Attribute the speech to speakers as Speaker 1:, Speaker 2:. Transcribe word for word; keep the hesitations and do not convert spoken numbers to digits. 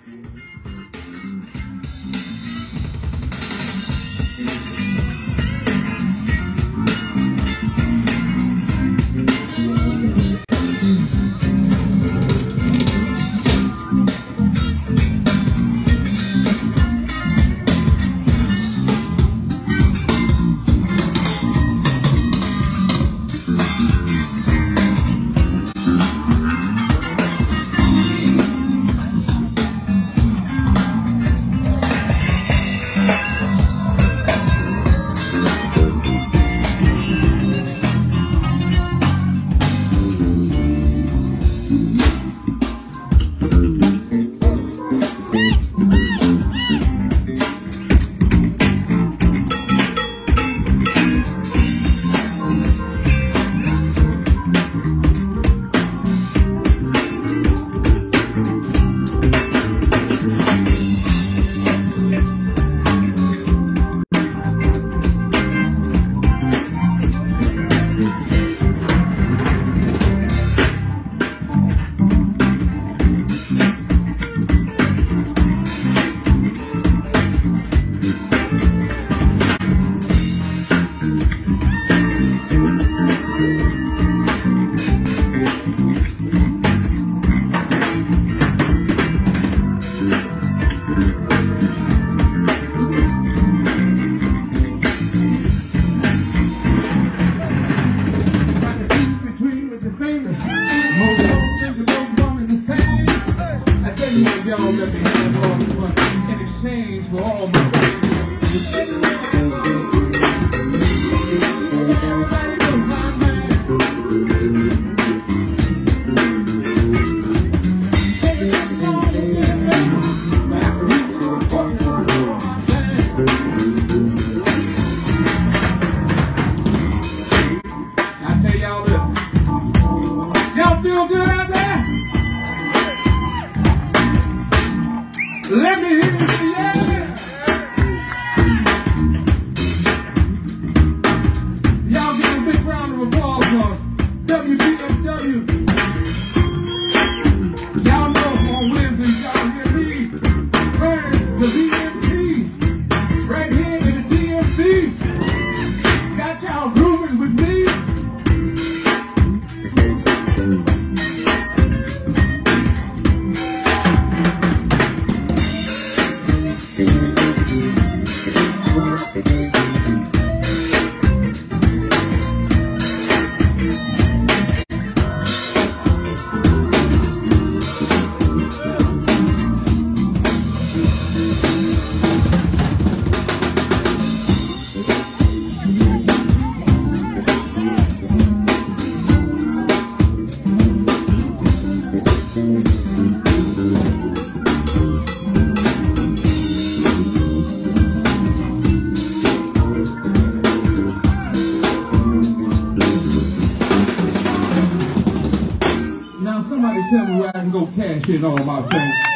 Speaker 1: W P F W. Y'all know on Wednesday, y'all hear me. Clarence, the V M P, right here in the D M V. Got y'all grooving with me. Now somebody tell me where I can go cash in all my things.